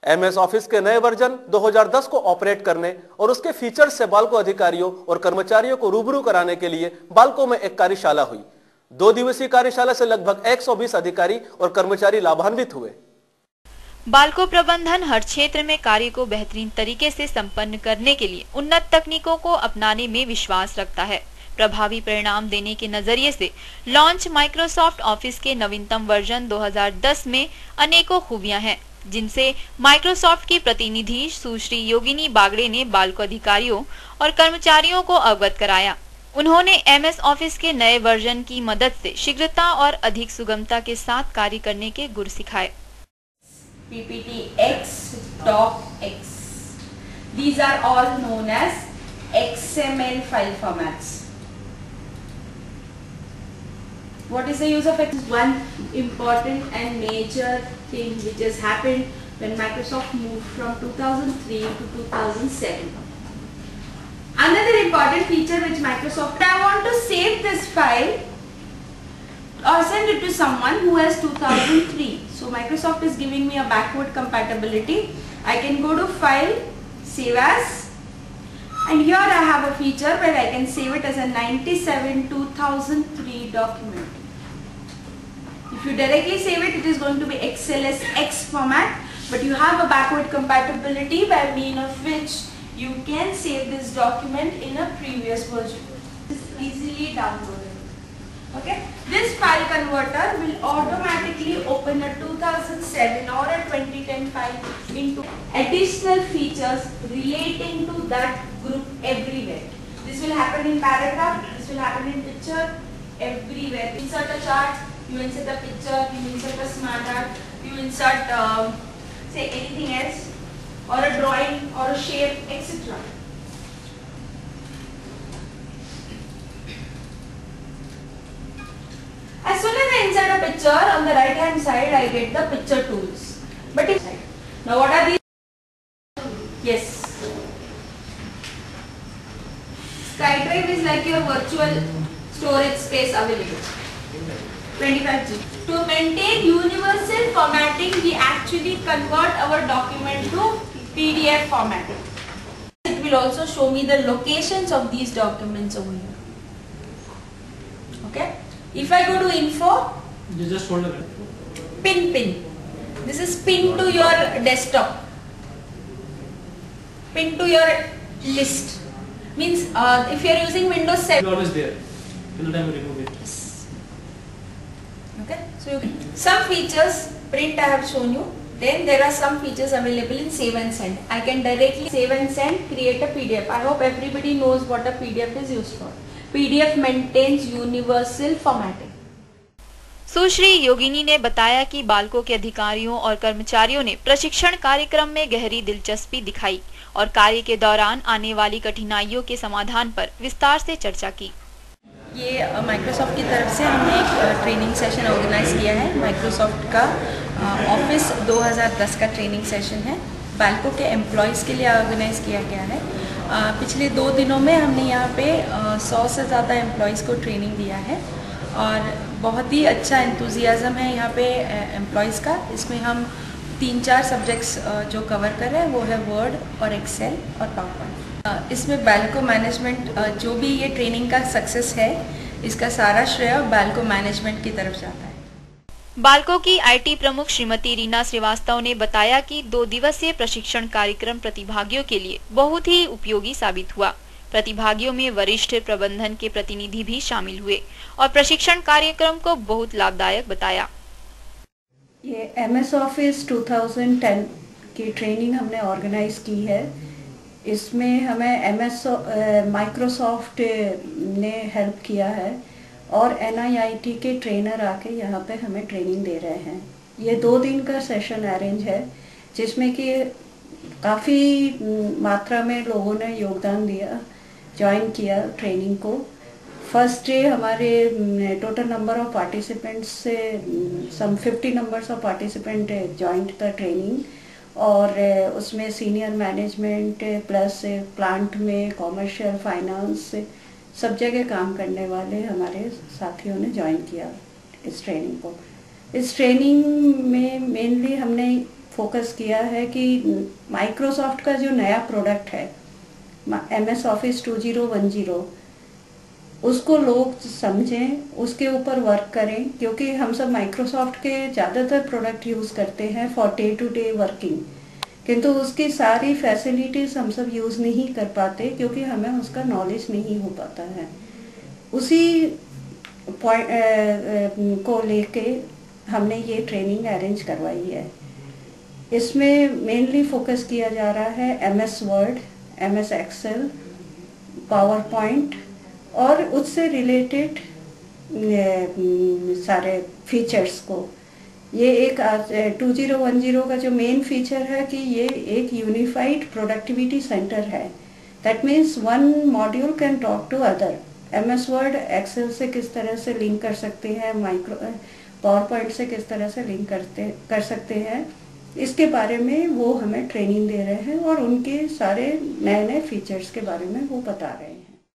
MS office के नए version 2010 को ऑपरेट करने और उसके फीचर्स से बाल्को अधिकारियों और कर्मचारियों को रूबरू कराने के लिए बाल्को में एक कार्यशाला हुई। 2 दिवसीय कार्यशाला से लगभग 120 अधिकारी और कर्मचारी लाभान्वित हुए। बाल्को प्रबंधन हर क्षेत्र में कार्य को बेहतरीन तरीके से संपन्न करने के लिए उन्नत तकनीकों को अपनाने में विश्वास रखता है। प्रभावी परिणाम देने के नजरिए से लॉन्च माइक्रोसॉफ्ट ऑफिस के नवीनतम वर्जन 2010 में अनेकों खूबियां हैं, जिनसे माइक्रोसॉफ्ट की प्रतिनिधि सुश्री योगिनी बागड़े ने बाल्को अधिकारियों और कर्मचारियों को अवगत कराया। उन्होंने एमएस ऑफिस के नए वर्जन की मदद से शीघ्रता और अधिक सुगमता के साथ कार्य करने के गुर सिखाए। PPTX, DocX. These are all known as XML file formats. What is the use of X? One important and major thing which has happened when Microsoft moved from 2003 to 2007. Another important feature which Microsoft, I want to save this file or send it to someone who has 2003. So Microsoft is giving me a backward compatibility. I can go to File, Save As, and here I have a feature where I can save it as a 97-2003 document. If you directly save it, it is going to be XLSX format, but you have a backward compatibility by means of which you can save this document in a previous version. It is easily downloaded. Okay, this file converter will automatically open a 2007 or a 2010 file into additional features relating to that group everywhere. This will happen in paragraph, this will happen in picture, everywhere. Insert a chart, you insert a picture, you insert a smart art, you insert say anything else, or a drawing or a shape, etc. As soon as I insert a picture, on the right hand side I get the picture tools. But if, now what are these? Yes. SkyDrive is like your virtual storage space available. 25G. To maintain universal formatting, we actually convert our document to PDF formatting. It will also show me the locations of these documents over here. Okay. If I go to info, you just hold it. Pin. This is pin to your desktop. Pin to your list. Means if you are using Windows 7. It's always there. Till the time you remove it. Yes. Okay. So some features print I have shown you. Then there are some features available in save and send. I can directly save and send, create a PDF. I hope everybody knows what a PDF is used for. PDF maintains universal formatting. सुश्री योगिनी ने बताया कि बाल्को के अधिकारियों और कर्मचारियों ने प्रशिक्षण कार्यक्रम में गहरी दिलचस्पी दिखाई और कार्य के दौरान आने वाली कठिनाइयों के समाधान पर विस्तार से चर्चा की। ये माइक्रोसॉफ्ट की तरफ से हमने एक ट्रेनिंग सेशन ऑर्गेनाइज किया है। माइक्रोसॉफ्ट का ऑफिस 2010 का ट्रेनिंग सेशन है, बाल्को के एम्प्लॉयज़ के लिए ऑर्गेनाइज किया गया है। पिछले 2 दिनों में हमने यहाँ पे 100 से ज़्यादा एम्प्लॉयज़ को ट्रेनिंग दिया है और बहुत ही अच्छा एंथुजियाज़म है यहाँ पे एम्प्लॉयज़ का। इसमें हम 3-4 सब्जेक्ट्स जो कवर कर रहे हैं वो है वर्ड और एक्सेल और पावरपॉइंट। इसमें बाल्को मैनेजमेंट, जो भी ये ट्रेनिंग का सक्सेस है, इसका सारा श्रेय बाल्को मैनेजमेंट की तरफ जाता है। बाल्को की आईटी प्रमुख श्रीमती रीना श्रीवास्तव ने बताया कि 2 दिवसीय प्रशिक्षण कार्यक्रम प्रतिभागियों के लिए बहुत ही उपयोगी साबित हुआ। प्रतिभागियों में वरिष्ठ प्रबंधन के प्रतिनिधि भी शामिल हुए और प्रशिक्षण कार्यक्रम को बहुत लाभदायक बताया। ये एमएस ऑफिस 2010 की ट्रेनिंग हमने ऑर्गेनाइज की है। इसमें हमें माइक्रोसॉफ्ट ने हेल्प किया है और NIIT के ट्रेनर आके यहाँ पे हमें ट्रेनिंग दे रहे हैं। ये 2 दिन का सेशन अरेंज है जिसमें कि काफ़ी मात्रा में लोगों ने योगदान दिया, ज्वाइन किया ट्रेनिंग को। फर्स्ट डे हमारे टोटल नंबर ऑफ पार्टिसिपेंट्स से some 50 numbers of participant joint the training और उसमें सीनियर मैनेजमेंट प्लस प्लांट में कॉमर्शियल फाइनेंस सब जगह काम करने वाले हमारे साथियों ने ज्वाइन किया इस ट्रेनिंग को। इस ट्रेनिंग में मेनली हमने फोकस किया है कि माइक्रोसॉफ्ट का जो नया प्रोडक्ट है MS ऑफिस 2010 उसको लोग समझें, उसके ऊपर वर्क करें, क्योंकि हम सब माइक्रोसॉफ्ट के ज़्यादातर प्रोडक्ट यूज़ करते हैं for day to day working, किंतु उसकी सारी फैसिलिटीज़ हम सब यूज़ नहीं कर पाते क्योंकि हमें उसका नॉलेज नहीं हो पाता है। उसी पॉइंट को लेके हमने ये ट्रेनिंग अरेंज करवाई है। इसमें मेनली फोकस किया जा रहा है MS Word, MS Excel, PowerPoint और उससे रिलेटेड सारे फीचर्स को। ये एक 2010 का जो मेन फीचर है कि ये एक यूनिफाइड प्रोडक्टिविटी सेंटर है। That means one module can talk to other. MS Word Excel से किस तरह से लिंक कर सकते हैं, पावर पॉइंट से किस तरह से लिंक कर सकते हैं, इसके बारे में वो हमें ट्रेनिंग दे रहे हैं और उनके सारे नए नए फीचर्स के बारे में वो बता रहे हैं।